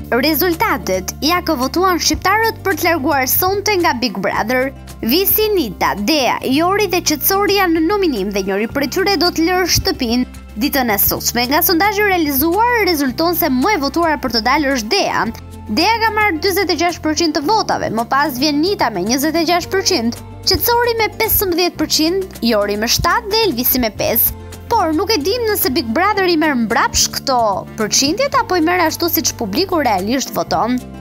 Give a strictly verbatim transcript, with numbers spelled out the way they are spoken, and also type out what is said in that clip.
Rezultatet, ja ka votuan shqiptarët për të larguar sonte nga Big Brother. Visi, Nita, Dea, Jori dhe Qetësori janë në nominim dhe njëri prej tyre do të lërë shtëpinë. Ditën e sotshme, nga sondazhi realizuar, rezulton se më e votuara për të dalë është Dea. Dea ka marrë njëzet e gjashtë përqind të votave, më pas vjen Nita me njëzet e gjashtë përqind, Qetësori me pesëmbëdhjetë përqind, Jori me shtatë dhe Elvisi me pesë. Por nuk e dim nëse Big Brother i merr mbrapsht këto përqindjet apo i merr ashtu siç publiku realisht voton.